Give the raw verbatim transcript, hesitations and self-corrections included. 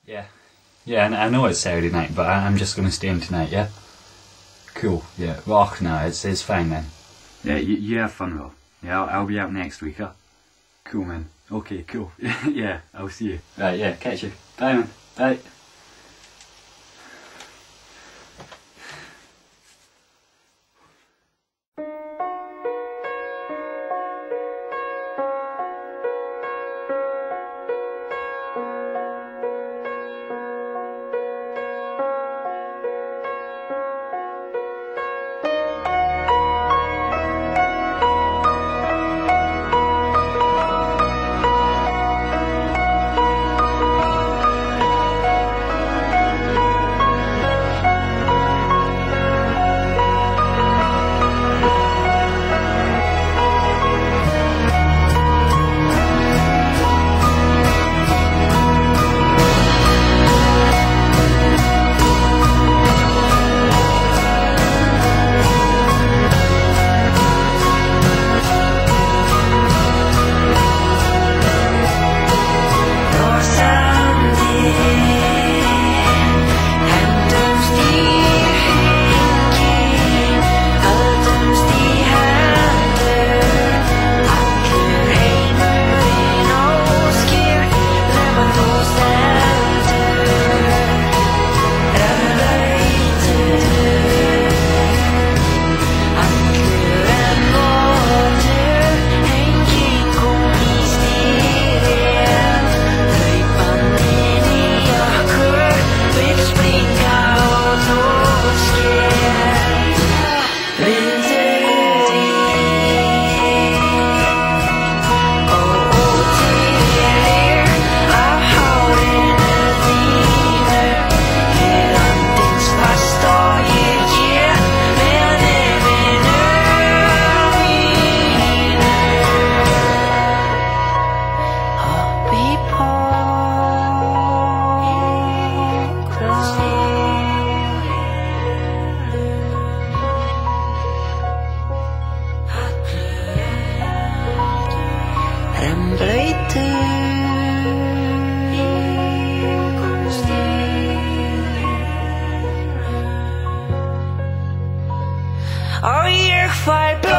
Yeah. Yeah, and I know it's Saturday night, but I, I'm just going to stay in tonight, yeah? Cool, yeah. Well, no, it's, it's fine then. Yeah, you, you have fun, Will. Yeah, I'll, I'll be out next week, huh? Cool, man. Okay, cool. Yeah, I'll see you. Right, yeah, catch you. Bye, man. Bye. Oh, you're quite